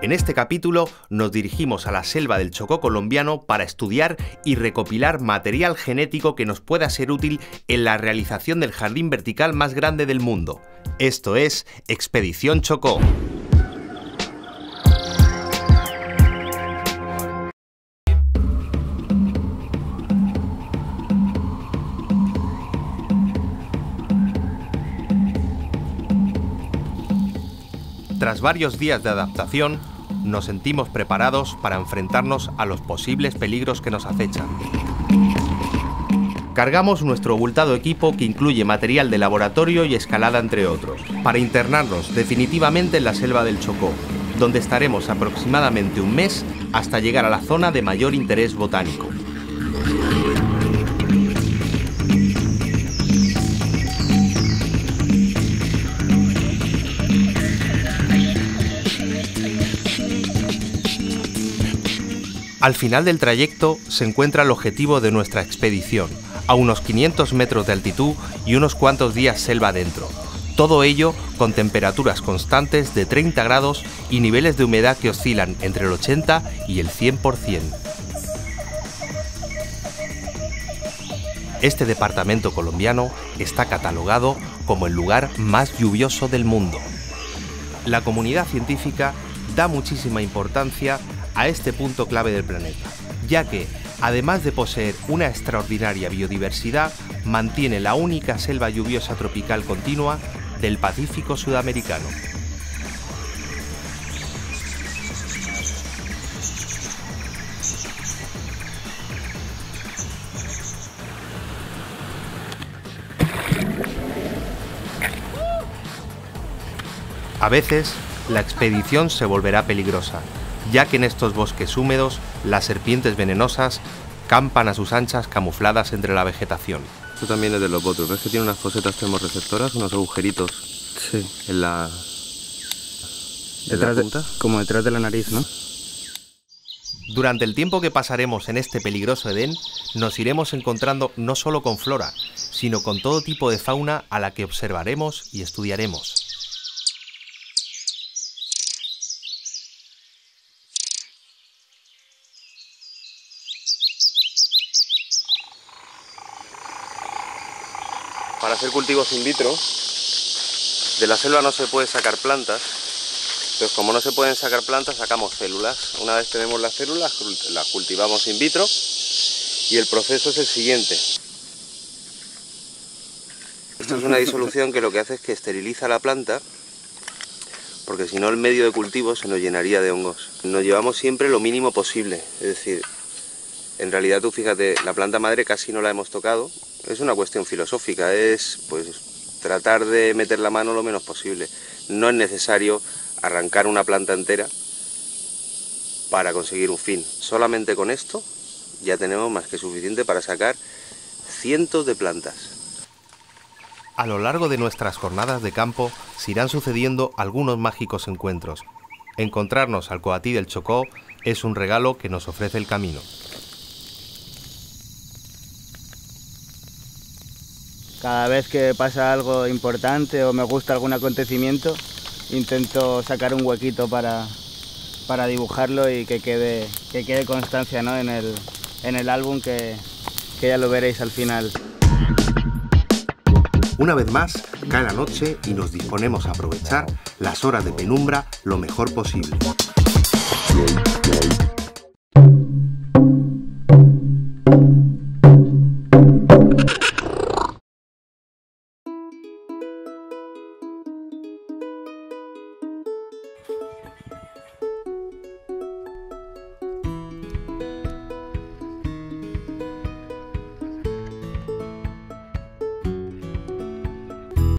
En este capítulo nos dirigimos a la selva del Chocó colombiano para estudiar y recopilar material genético que nos pueda ser útil en la realización del jardín vertical más grande del mundo. Esto es Expedición Chocó. Tras varios días de adaptación, nos sentimos preparados para enfrentarnos a los posibles peligros que nos acechan. Cargamos nuestro abultado equipo, que incluye material de laboratorio y escalada entre otros, para internarnos definitivamente en la selva del Chocó, donde estaremos aproximadamente un mes hasta llegar a la zona de mayor interés botánico. Al final del trayecto se encuentra el objetivo de nuestra expedición, a unos 500 metros de altitud y unos cuantos días selva adentro. Todo ello con temperaturas constantes de 30 grados y niveles de humedad que oscilan entre el 80 y el 100%. Este departamento colombiano está catalogado como el lugar más lluvioso del mundo. La comunidad científica da muchísima importancia a este punto clave del planeta, ya que, además de poseer una extraordinaria biodiversidad, mantiene la única selva lluviosa tropical continua del Pacífico sudamericano. A veces, la expedición se volverá peligrosa, ya que en estos bosques húmedos las serpientes venenosas campan a sus anchas camufladas entre la vegetación. Esto también es de los potros, ¿ves que tiene unas fosetas termorreceptoras, unos agujeritos? Sí. En la punta. Como detrás de la nariz, ¿no? Durante el tiempo que pasaremos en este peligroso Edén, nos iremos encontrando no solo con flora, sino con todo tipo de fauna a la que observaremos y estudiaremos. Para hacer cultivos in vitro, de la selva no se puede sacar plantas, entonces como no se pueden sacar plantas, sacamos células. Una vez tenemos las células, las cultivamos in vitro y el proceso es el siguiente. Esto es una disolución que lo que hace es que esteriliza la planta, porque si no el medio de cultivo se nos llenaría de hongos. Nos llevamos siempre lo mínimo posible, es decir, en realidad tú fíjate, la planta madre casi no la hemos tocado. Es una cuestión filosófica, es pues tratar de meter la mano lo menos posible. No es necesario arrancar una planta entera para conseguir un fin. Solamente con esto ya tenemos más que suficiente para sacar cientos de plantas. A lo largo de nuestras jornadas de campo se irán sucediendo algunos mágicos encuentros. Encontrarnos al coatí del Chocó es un regalo que nos ofrece el camino. Cada vez que pasa algo importante o me gusta algún acontecimiento, intento sacar un huequito para dibujarlo y que quede constancia, ¿no? en el álbum, que ya lo veréis al final. Una vez más, cae la noche y nos disponemos a aprovechar las horas de penumbra lo mejor posible.